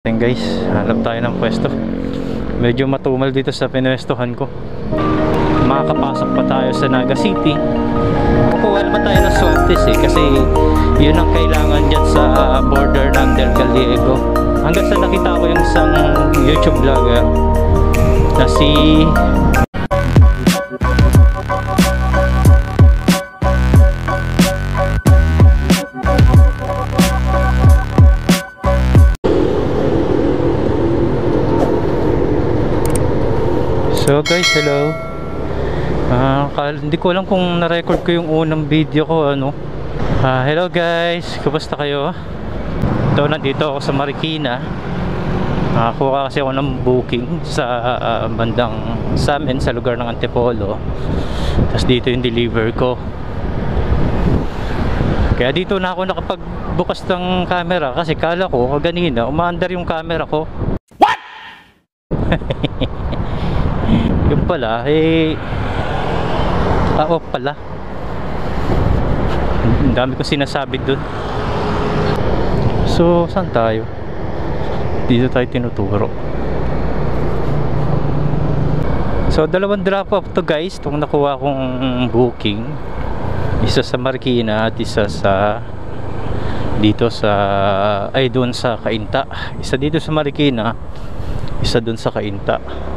Ayan guys, hanap tayo ng pwesto. Medyo matumal dito sa pinwestohan ko. Makakapasok pa tayo sa Naga City. Kukuha naman tayo ng swab test kasi yun ang kailangan dyan sa border ng Del Gallego. Hanggang sa nakita ko yung isang YouTube vlogger na si So guys, hello. Hindi ko alam kung na-record ko yung unang video ko hello guys, kumusta kayo? Ito, nandito ako sa Marikina. Nakakuha kasi ako ng booking sa bandang sa amin, sa lugar ng Antipolo. Tapos dito yung deliver ko. Kaya dito na ako nakapagbukas ng camera kasi kala ko kanina umaandar yung camera ko. What? Yung pala off pala. Ang dami ko sinasabi dun. So saan tayo? Dito tayo tinuturo. So dalawang drop off to guys, itong nakuha kong booking. Isa sa Marikina at isa sa dito sa doon sa Cainta. Isa dito sa Marikina, isa doon sa Cainta.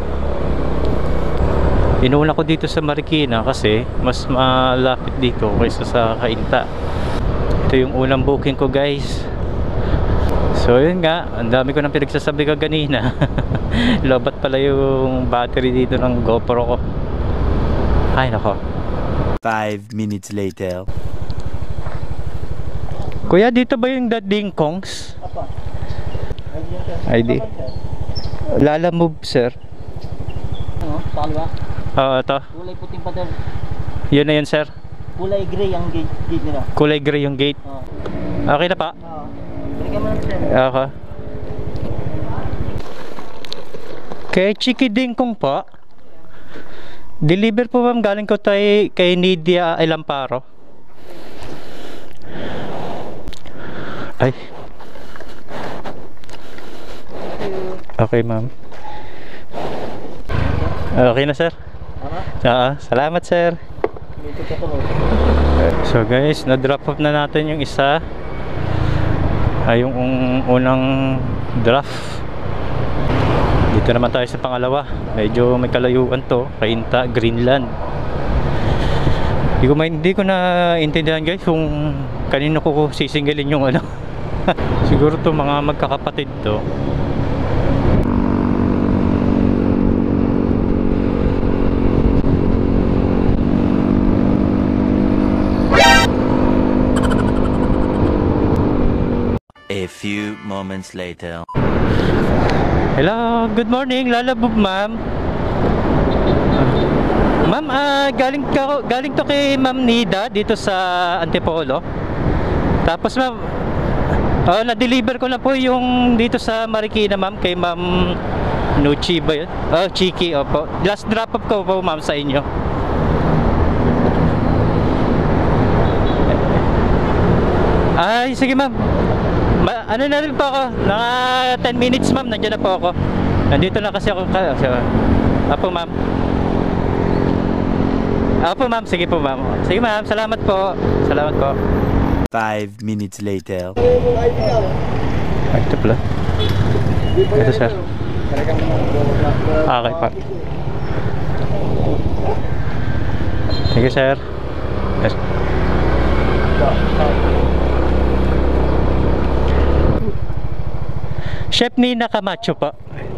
Inuuna ko dito sa Marikina kasi mas malapit dito kaysa sa Cainta. Ito yung unang booking ko guys. So yun nga, ang dami ko nang pinagsasabi ka kanina. Lobat pala yung battery dito ng GoPro ko. Ay nako. 5 minutes later. Kuya, dito ba yung Ding Kongs? ID. Lala Move sir. Sa kaliwa? Oo, ito. Kulay puting pader. Yun na yun sir. Kulay gray ang gate nila. Kulay gray yung gate. Okay na pa? Oo. Balikan mo lang sir. Okay. Kay Chiki Ding Kong po. Deliver po ma'am, galing ko kay Nidia Elamparo. Ay. Okay ma'am. Okay na sir. Salamat sir. So guys, na-drop off na natin yung isa. Yung unang draft. Dito naman tayo sa pangalawa. Medyo may kalayuan to, Cainta, Greenland. Hindi ko na intindihan guys kung kanino ko sisingilin yung siguro to mga magkakapatid to. A few moments later. Hello, good morning, Lalabog ma'am. Ma'am, galing to kay Ma'am Nida dito sa Antipolo. Tapos ma'am, na-deliver ko na po yung dito sa Marikina ma'am, kay Ma'am Nuchi ba yun? Chiki, opo. Last drop off ko po ma'am sa inyo. Ay, sige ma'am. Ano na rin po ako, naka 10 minutes ma'am, nandiyan na po ako. Nandito na kasi ako. Apo ma'am. Apo ma'am, sige po ma'am. Sige ma'am, salamat po. Salamat po. 5 minutes later. Ay, ito pala. Ito sir. Okay pa. Thank you sir. Yes. Chef Nina Camacho po.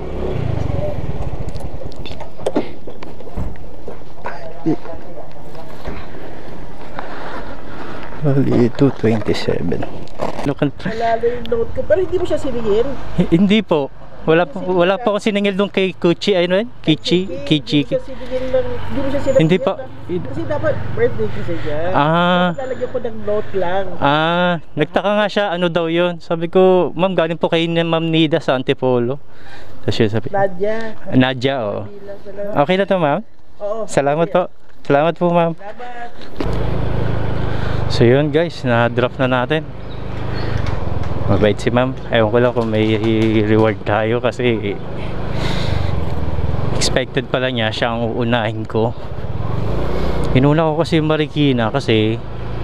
Bali, 227. Local price. Wala yung note ko, pero hindi mo siya sinigil. Hindi po. Wala po ako siningil doon kay Kuchi, Kichi. Hindi mo siya sinigil. Hindi po. Kasi dapat birthday kasi dyan. Lalagyan ko ng note lang. Nagtaka nga siya, ano daw yun. Sabi ko, ma'am, galing po kayo ni Ma'am Nida sa Antipolo. Tapos yun sabi, Nadia, oo. Okay na to ma'am? Oo. Salamat po. Salamat po ma'am. Salamat. So yun guys, na-drop na natin. Mabait si ma'am. Ewan ko lang kung may reward tayo kasi expected pala niya siya ang uunahin ko. Inuna ko kasi Marikina kasi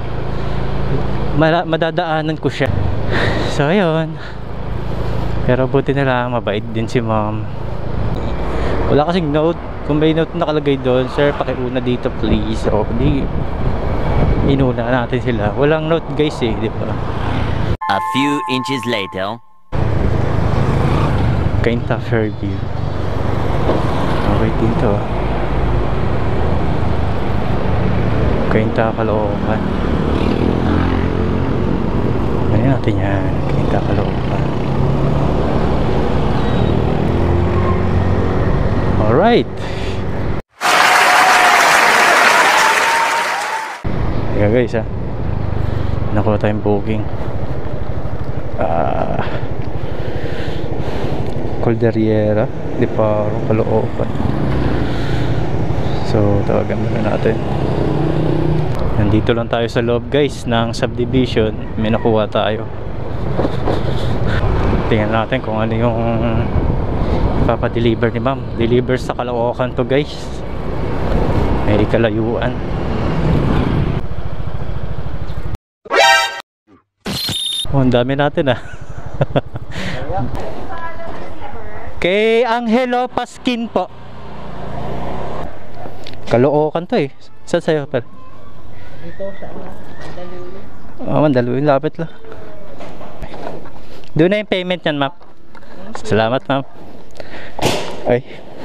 madadaanan ko siya. So ayun, pero buti na lang mabait din si ma'am. Wala kasing note. Kung may note nakalagay doon, sir pakiuna dito please, o di inuna natin sila. Walang note guys eh, di ba? A few inches later. Cainta Fairview. Okay dito. Cainta Caloocan. Ano natin yan? Cainta Caloocan. Alright. Teka guys ha, nakuha tayong booking. Calderiera di Paro, Caloocan. So tawagan muna natin. Nandito lang tayo sa loob guys ng subdivision. May nakuha tayo. Tingnan natin kung ano yung papadeliver ni ma'am. Deliver sa Caloocan to guys. May kalayuan. Oh, ang dami natin ah. Kay Angelo Paskin po. Caloocan to eh. Saan sa'yo pa? Dito sa Mandaluyong. Oh, Mandaluyong, lapit lang. Doon na yung payment yan ma'am. Salamat ma'am. Ay.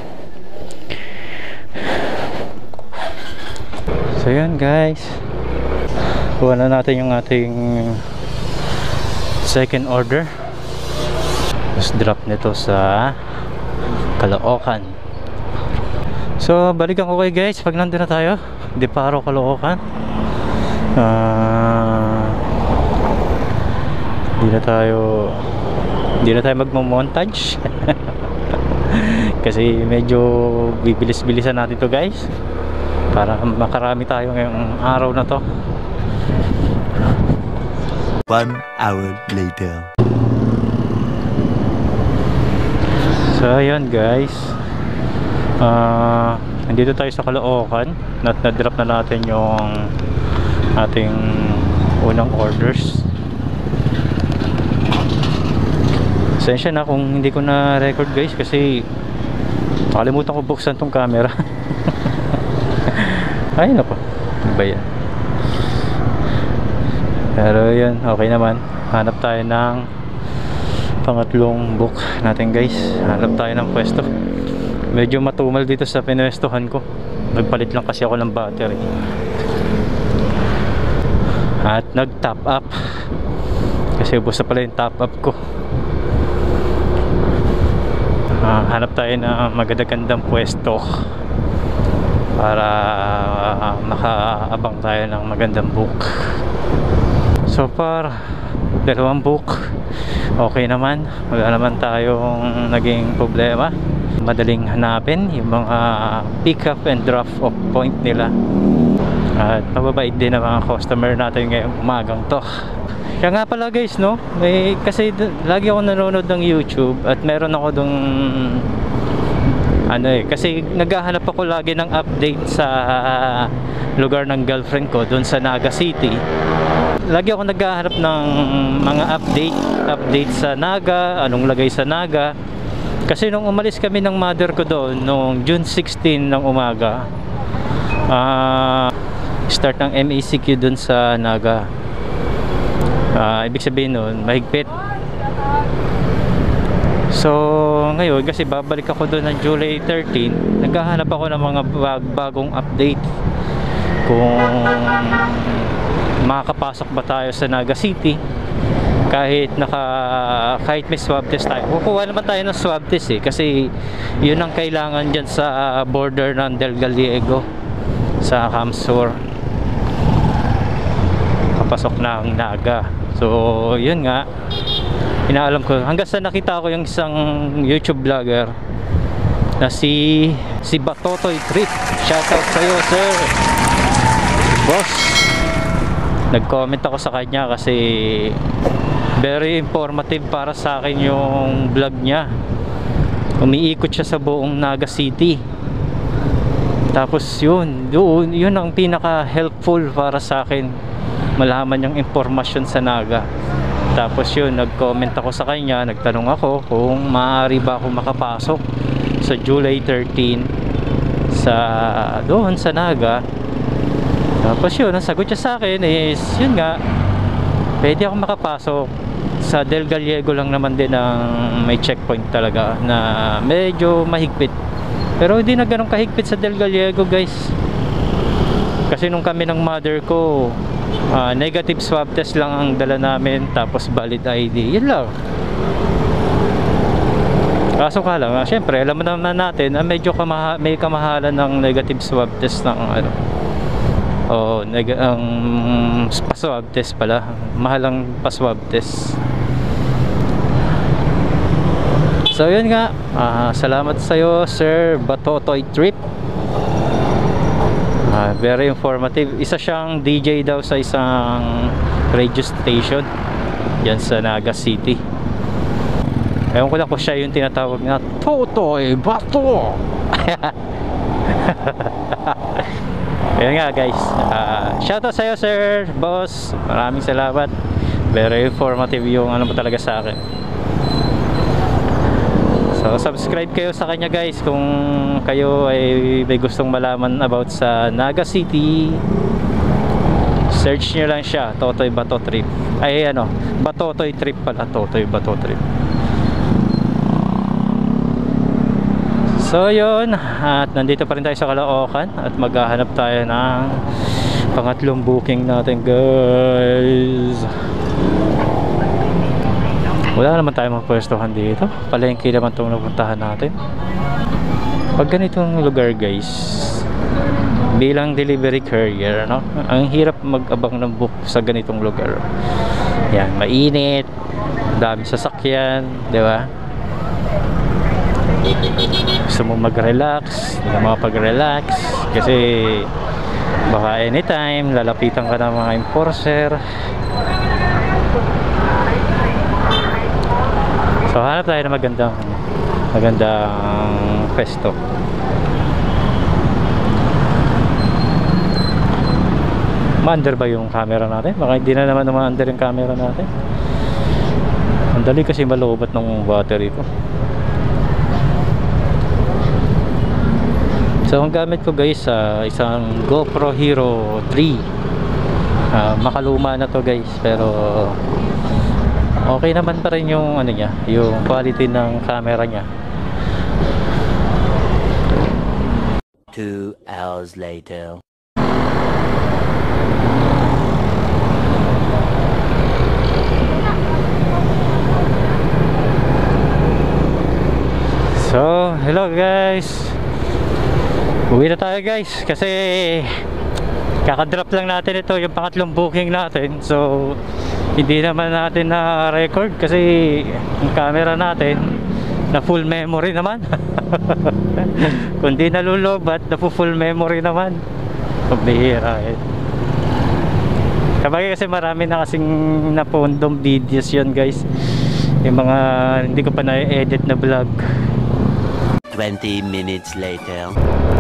So yun guys, kuha na natin yung ating second order. Tapos drop nito sa Caloocan. So balikan ko kayo guys pag nandun na tayo. Di Paro, Caloocan. Hindi na tayo magmo-montage. Kasi medyo bibilis-bilisan natin to guys para makarami tayo ngayong araw na to. 1 hour later. So ayun guys, nandito tayo sa Caloocan. Na-drop na natin yung ating unang orders. Pasensya na kung hindi ko na record guys kasi nakalimutan ko buksan tong camera. Ay nako, ano ba yan? Pero yun, okay naman. Hanap tayo ng pangatlong book natin guys. Hanap tayo ng pwesto. Medyo matumal dito sa pinwestohan ko. Nagpalit lang kasi ako ng battery at nag top up kasi ubos na pala yung top up ko. Hanap tayo na magandang pwesto para makaabang tayo ng magandang book. So far, 2 book okay naman, wala naman tayong naging problema. Madaling hanapin yung mga pick up and drop off point nila at mababait din ang mga customer natin ngayong umagang to. Kaya nga pala guys no, kasi lagi ako nanonood ng YouTube at meron ako dong kasi naghahanap ako lagi ng update sa lugar ng girlfriend ko doon sa Naga City. Lagi ako naghahanap ng mga update sa Naga, anong lagay sa Naga. Kasi nung umalis kami ng mother ko doon noong June 16 ng umaga, start ng MACQ doon sa Naga. Ibig sabihin nun, mahigpit. So ngayon kasi babalik ako doon ng July 13, naghahanap ako ng mga bagong update kung makakapasok ba tayo sa Naga City kahit may swab test tayo. Kukuha naman tayo ng swab test kasi yun ang kailangan dyan sa border ng Del Gallego sa Camsur kapasok ng Naga. So yun nga, inaalam ko hanggang sa nakita ko yung isang YouTube vlogger na si Batotoy Trip. Shoutout sa'yo sir boss. Nag-comment ako sa kanya kasi Very informative para sa akin yung vlog niya. Umiikot siya sa buong Naga City. Tapos yun ang pinaka helpful para sa akin, malaman yung impormasyon sa Naga. Tapos yun, nag-comment ako sa kanya, nagtanong ako kung maaari ba ako makapasok sa July 13 doon sa Naga. Tapos yun, ang sagot niya sa akin is yun nga, pwede ako makapasok. Sa Del Gallego lang naman din ang may checkpoint talaga na medyo mahigpit. Pero hindi na ganun kahigpit sa Del Gallego, guys. Kasi nung kami ng mother ko, negative swab test lang ang dala namin, tapos valid ID. Yun lang. Kaso ka lang, syempre alam naman natin na medyo may kamahalan ng negative swab test ng ano. Ang pa-swab test pala. Mahalang pa-swab test. So yun nga, salamat sa'yo Sir Batotoy Trip. Very informative. Isa siyang DJ daw sa isang radio station yan sa Naga City. Ewan ko lang kung siya yung tinatawag na Totoy Bato. Ayan nga guys, shoutout sa'yo Sir Boss, maraming salamat. Very informative yung ano mo talaga sa akin. So subscribe kayo sa kanya guys kung kayo ay may gustong malaman about sa Naga City. Search nyo lang siya, Totoy Bato Trip. Ay ano, Batotoy Trip pala, Totoy Bato Trip. So yun, at nandito pa rin tayo sa Caloocan at maghahanap tayo ng pangatlong booking natin guys. Wala naman tayo mapwestuhan dito, palengke naman itong napuntahan natin. Pag ganitong lugar guys, bilang delivery courier, no? Ang hirap mag-abang ng book sa ganitong lugar. Yan, mainit, dami sasakyan, di ba? Gusto mo mag-relax, hindi ka makapag-relax kasi baka anytime lalapitan ka ng mga enforcer. So hanap tayo na magandang pesto. Ma-under ba yung camera natin? Baka hindi na naman ma-under yung camera natin. Ang dali kasi malobat ng battery ko. So ang gamit ko guys, isang GoPro Hero 3. Makaluma na to guys, pero okay naman pa rin yung ano niya, yung quality ng camera niya. 2 hours later. So hello guys, uwi na tayo guys kasi kakadrop lang natin ito, yung pangatlong booking natin. So hindi naman natin na record kasi yung camera natin na full memory naman. Kundi nalulobat na full memory naman. Pabihira eh. Kapag kasi marami na kasing napondong videos yun guys, yung mga hindi ko pa na-edit na vlog. 20 minutes later.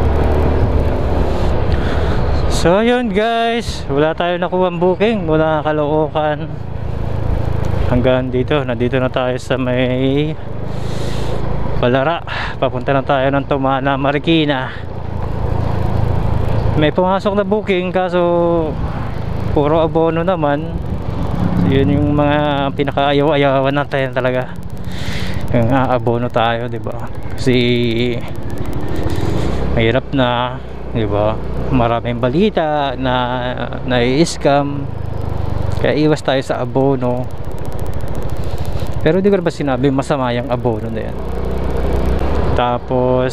So yun guys, wala tayo nakuha booking mula Caloocan hanggang dito. Nandito na tayo sa may Balara. Papunta na tayo ng Tumana, Marikina. May pumasok na booking kaso puro abono naman. Yun yung mga pinakaayaw-ayawan natin talaga, yung abono tayo, diba? Kasi mahirap na, diba? Maraming balita na nai-scam, kaya iwas tayo sa abono. Pero di ko ba sinabi masama yung abono na yan. Tapos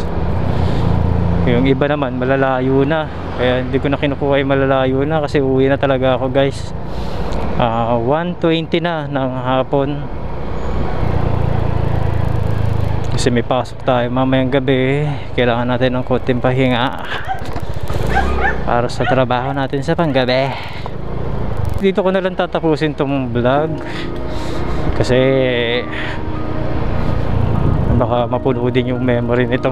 yung iba naman malalayo na, kaya hindi ko na kinukuha yung malalayo na kasi uwi na talaga ako guys. 1:20 na ng hapon kasi may pasok tayo mamayang gabi. Kailangan natin ng konting pahinga para sa trabaho natin sa panggabi. Dito ko na lang tatapusin tong vlog. Kasi baka mapuno din yung memory nito.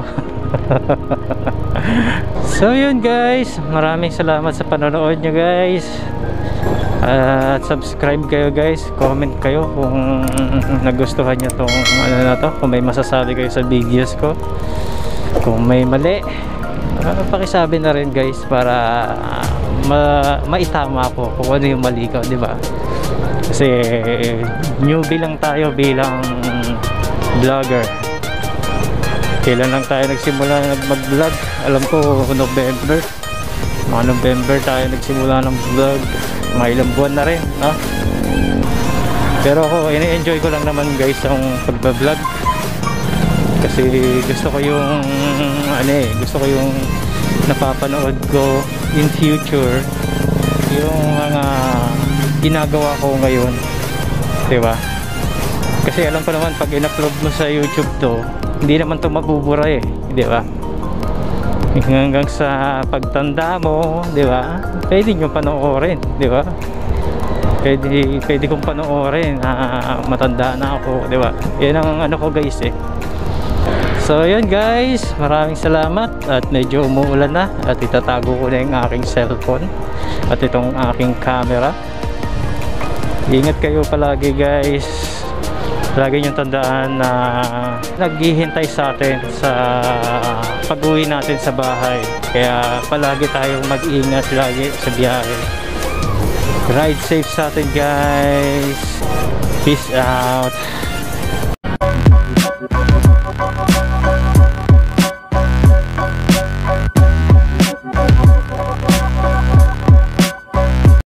So yun guys, maraming salamat sa panonood nyo guys. At subscribe kayo guys, comment kayo kung nagustuhan nyo tong ano na to, kung may masasabi kayo sa videos ko, kung may mali pakisabi na rin guys para maitama ko kung ano yung mali ko, di ba? Kasi newbie lang tayo bilang vlogger. Kailan lang tayo nagsimula mag-vlog? Alam ko November, mga November tayo nagsimula ng vlog, mga ilang buwan na rin, no? Pero ako ini-enjoy ko lang naman guys ang pagba-vlog, kasi gusto ko yung gusto ko yung napapanood ko in future, yung mga ginagawa ko ngayon, di ba? Kasi alam ko naman pag in-upload mo sa YouTube to, hindi naman to mabubura eh, di ba? Hanggang sa pagtanda mo, di ba? Pwede nyo panoorin, di ba? Pwede kong panoorin na matanda na ako, di ba? Yan ang ano ko guys eh. So yun guys, maraming salamat. At medyo umuulan na at itatago ko na yung aking cellphone at itong aking camera. Ingat kayo palagi guys. Lagi nyo tandaan na naghihintay sa atin sa pag-uwi natin sa bahay. Kaya palagi tayong mag-ingat lagi sa biyahe. Ride safe sa atin guys. Peace out.